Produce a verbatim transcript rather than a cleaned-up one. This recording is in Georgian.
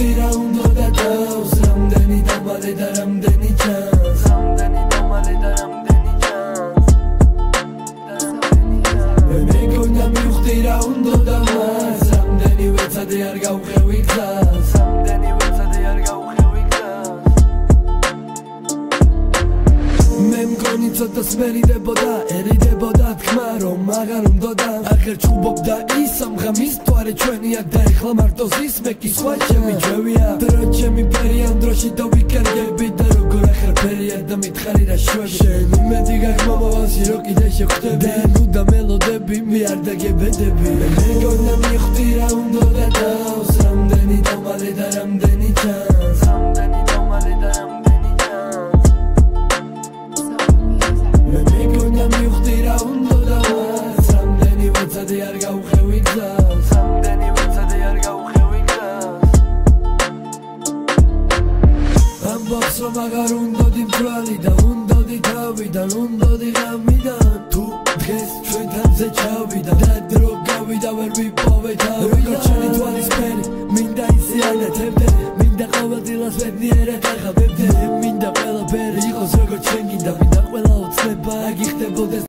მივხვდი რა უნდა და თავს რამდენი დამალე და რამდენი ჩანს რამდენი დამალე და რამდენი ჩანს მე მეგონა მივხვდი რა უნდა და მას რამდენი ვეცადე არ გავხევი გზას რამდენი ვეცადე არ გავხევი გზას მე მგონი ცოტა სმერიდებოდა ერიდებოდა თქმა რომ აღარ უნდოდა აღარ ჩუბობდა ის სამღამის თვარე ჩვენია და ეხლა მარტო ზის მე კი სხვა ჩემი ჯვევია დრო ჩემი ფერიან დროში დავიკარგები და როგორ ახრფერია და მითხარი რა შვები შენ იმედი გაქვს მომავალში რო კიდე შევხვდები და ნუ და მელოდები მე არ დაგებედები მე მეგონა მივხვდი რა უნდა და თავს რამდენი დამალე და რამდენი ჩანს რამდენი დამალე და რამდენი ჩანს მე მეგონა მივხვდი რა უნდა და მას რამდენი ვეცადე არ გავხევი გზას რამდენი ვეცადე არ გავხევი გზას ამბობს რომ აღარ უნდოდი მწვალი და უნდოდი თავიდან უნდოდი ღამიდან თუ დღეს ჩვენ თამზე ჩავიდა და დრო გავიდა ვერ ვიპოვე თავი როგორ ჩვენი თვალისფერი მინდა ისიანეთებდე მინდა ყოველდილას ვედნიერად აღავებდე მინდა ყველაფერი იყოს როგორც ჩვენ გინდა მინდა ყველა ოცნება აგიხდებოდეს